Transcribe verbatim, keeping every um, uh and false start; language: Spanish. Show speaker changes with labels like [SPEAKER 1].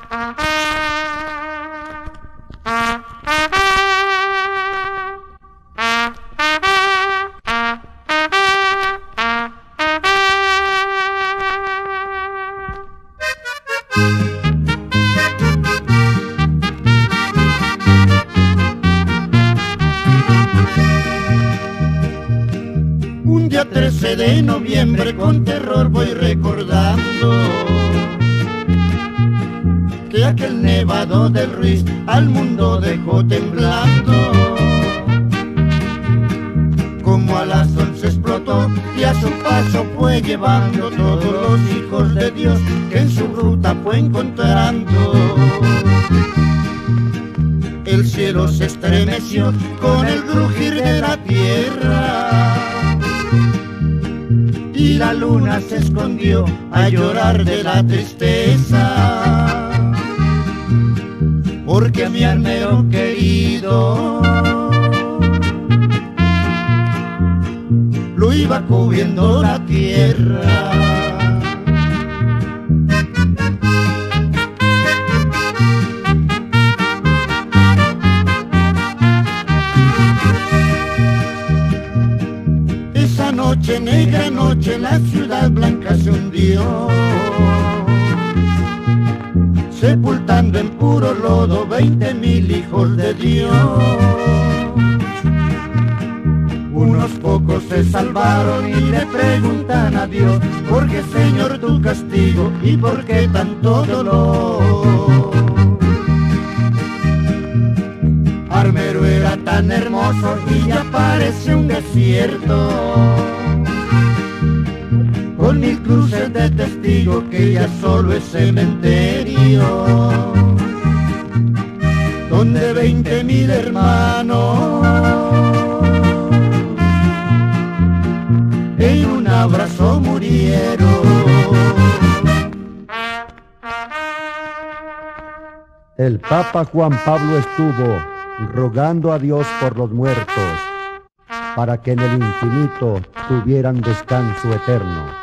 [SPEAKER 1] Un día trece de noviembre con terror voy recordando que aquel nevado del Ruiz al mundo dejó temblando. Como a las once explotó y a su paso fue llevando todos los hijos de Dios que en su ruta fue encontrando. El cielo se estremeció con el crujir de la tierra y la luna se escondió a llorar de la tristeza, porque a mi armero querido lo iba cubriendo la tierra. Esa noche, negra noche, la ciudad blanca se hundió, sepultando en puro lodo veinte mil hijos de Dios. Unos pocos se salvaron y le preguntan a Dios: ¿por qué, Señor, tu castigo y por qué tanto dolor? Armero era tan hermoso y ya parece un desierto, con mil cruces de testigo que ya solo es cementerio, donde veinte mil hermanos en un abrazo murieron.
[SPEAKER 2] El Papa Juan Pablo estuvo rogando a Dios por los muertos, para que en el infinito tuvieran descanso eterno.